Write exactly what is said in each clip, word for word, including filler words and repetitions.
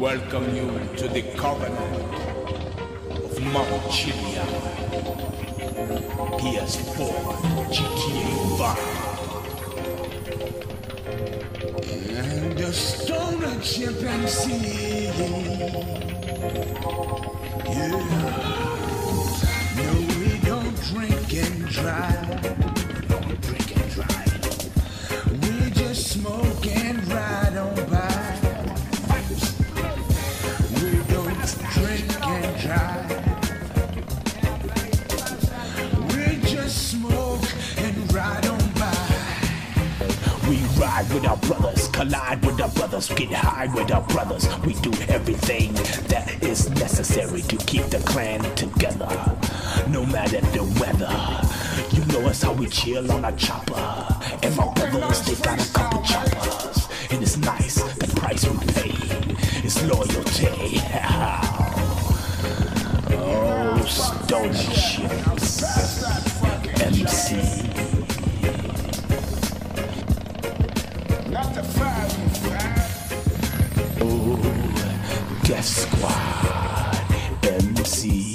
welcome you to the covenant of Mount Chiliad. P S four, G T A five. And the stoner chimpanzee. Yeah. No, we don't drink and drive. Don't drink and drive. We just smoke and ride on by. We don't drink and drive. We just smoke and ride on by. We ride with our brothers, collide with our brothers, get high with our brothers. We do everything that is necessary to keep the clan together, no matter the weather. You know us how we chill on our chopper. And my brothers, they got a couple choppers. And it's nice, the price we pay is loyalty. Oh, stoner ships, M C. Oh, Death Squad, M C.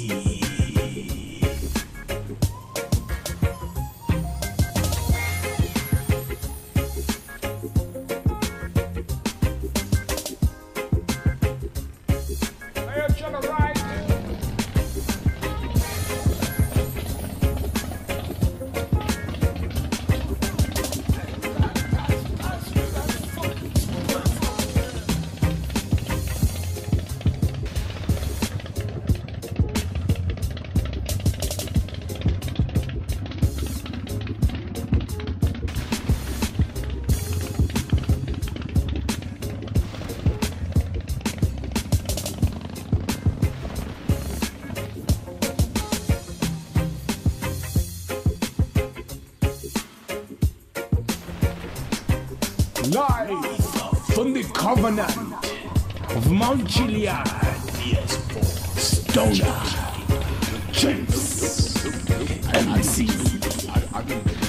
Live from the covenant of Mount Chiliad, P S four, Stoner, James, M C.